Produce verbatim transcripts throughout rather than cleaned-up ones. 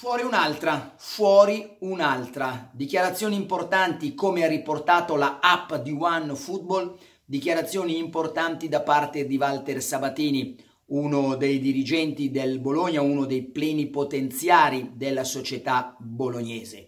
Fuori un'altra, fuori un'altra. Dichiarazioni importanti come ha riportato la app di OneFootball, dichiarazioni importanti da parte di Walter Sabatini, uno dei dirigenti del Bologna, uno dei plenipotenziari della società bolognese.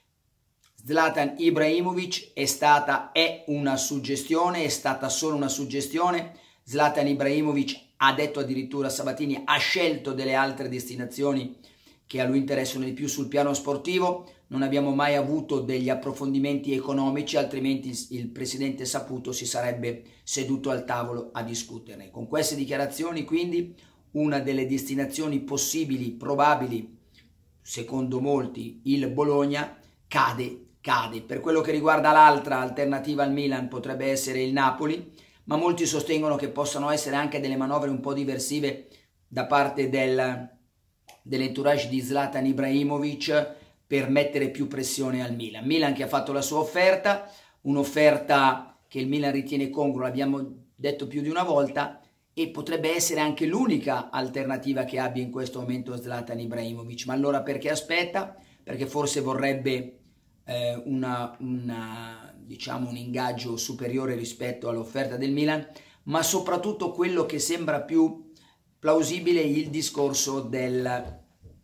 Zlatan Ibrahimovic è stata, è una suggestione, è stata solo una suggestione. Zlatan Ibrahimovic ha detto addirittura, Sabatini ha scelto delle altre destinazioni che a lui interessano di più sul piano sportivo. Non abbiamo mai avuto degli approfondimenti economici, altrimenti il presidente Saputo si sarebbe seduto al tavolo a discuterne. Con queste dichiarazioni, quindi, una delle destinazioni possibili, probabili, secondo molti, il Bologna, cade, cade. Per quello che riguarda l'altra alternativa al Milan potrebbe essere il Napoli, ma molti sostengono che possano essere anche delle manovre un po' diversive da parte del dell'entourage di Zlatan Ibrahimovic per mettere più pressione al Milan. Milan che ha fatto la sua offerta, un'offerta che il Milan ritiene congrua, l'abbiamo detto più di una volta, e potrebbe essere anche l'unica alternativa che abbia in questo momento Zlatan Ibrahimovic. Ma allora perché aspetta? Perché forse vorrebbe eh, una, una, diciamo un ingaggio superiore rispetto all'offerta del Milan, ma soprattutto quello che sembra più plausibile il discorso del,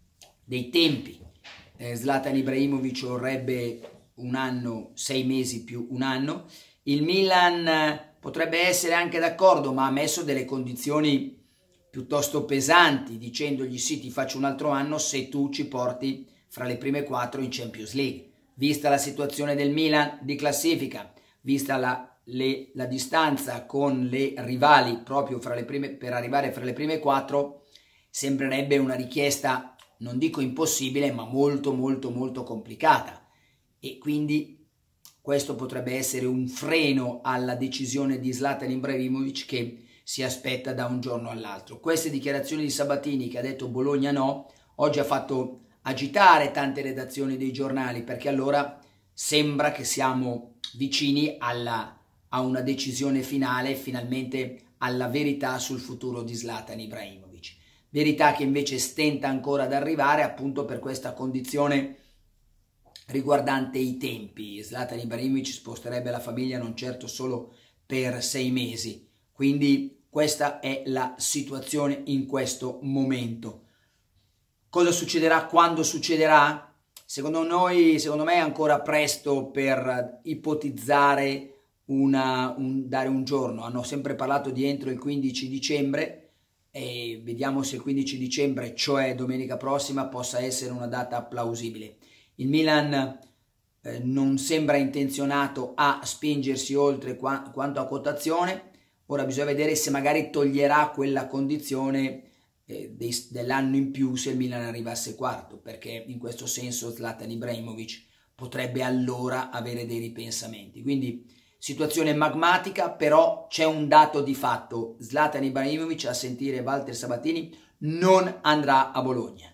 dei tempi. Eh, Zlatan Ibrahimovic vorrebbe un anno, sei mesi più un anno. Il Milan potrebbe essere anche d'accordo, ma ha messo delle condizioni piuttosto pesanti, dicendogli sì, ti faccio un altro anno se tu ci porti fra le prime quattro in Champions League. Vista la situazione del Milan di classifica, vista la Le, la distanza con le rivali proprio fra le prime, per arrivare fra le prime quattro, sembrerebbe una richiesta, non dico impossibile, ma molto molto molto complicata, e quindi questo potrebbe essere un freno alla decisione di Zlatan Ibrahimovic che si aspetta da un giorno all'altro. Queste dichiarazioni di Sabatini, che ha detto Bologna no, oggi ha fatto agitare tante redazioni dei giornali, perché allora sembra che siamo vicini alla a una decisione finale, finalmente alla verità sul futuro di Zlatan Ibrahimovic. Verità che invece stenta ancora ad arrivare appunto per questa condizione riguardante i tempi. Zlatan Ibrahimovic sposterebbe la famiglia non certo solo per sei mesi, quindi questa è la situazione in questo momento. Cosa succederà quando succederà? Secondo noi, secondo me è ancora presto per ipotizzare Una, un, dare un giorno. Hanno sempre parlato di entro il quindici dicembre e vediamo se il quindici dicembre, cioè domenica prossima, possa essere una data plausibile. Il Milan eh, non sembra intenzionato a spingersi oltre qua, quanto a quotazione. Ora bisogna vedere se magari toglierà quella condizione eh, dell'anno in più se il Milan arrivasse quarto, perché in questo senso Zlatan Ibrahimovic potrebbe allora avere dei ripensamenti. Quindi situazione magmatica, però c'è un dato di fatto: Zlatan Ibrahimovic, a sentire Walter Sabatini, non andrà a Bologna.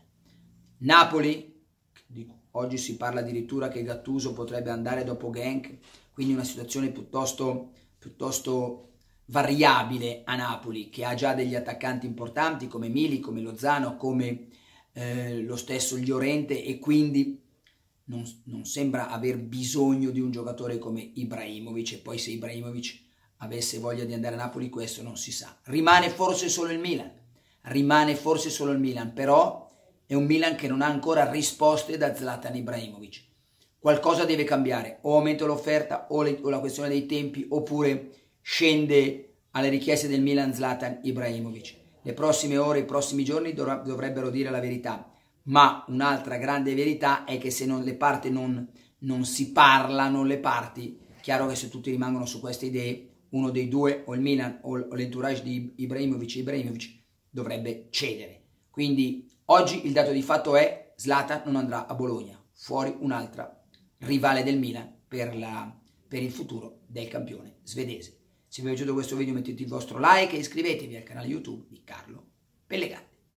Napoli, oggi si parla addirittura che Gattuso potrebbe andare dopo Genk, quindi una situazione piuttosto, piuttosto variabile a Napoli, che ha già degli attaccanti importanti come Mili, come Lozano, come eh, lo stesso Llorente, e quindi Non, non sembra aver bisogno di un giocatore come Ibrahimovic, e poi se Ibrahimovic avesse voglia di andare a Napoli questo non si sa. Rimane forse solo il Milan, rimane forse solo il Milan, però è un Milan che non ha ancora risposte da Zlatan Ibrahimovic. Qualcosa deve cambiare, o aumenta l'offerta o, o la questione dei tempi, oppure scende alle richieste del Milan Zlatan Ibrahimovic. Le prossime ore, i prossimi giorni dov- dovrebbero dire la verità. Ma un'altra grande verità è che se non, le parti non, non si parlano, le parti, chiaro che se tutti rimangono su queste idee, uno dei due, o il Milan o l'entourage di Ibrahimovic, Ibrahimovic dovrebbe cedere. Quindi oggi il dato di fatto è: Zlatan non andrà a Bologna, fuori un'altra rivale del Milan per, la, per il futuro del campione svedese. Se vi è piaciuto questo video mettete il vostro like e iscrivetevi al canale YouTube di Carlo Pellegatti.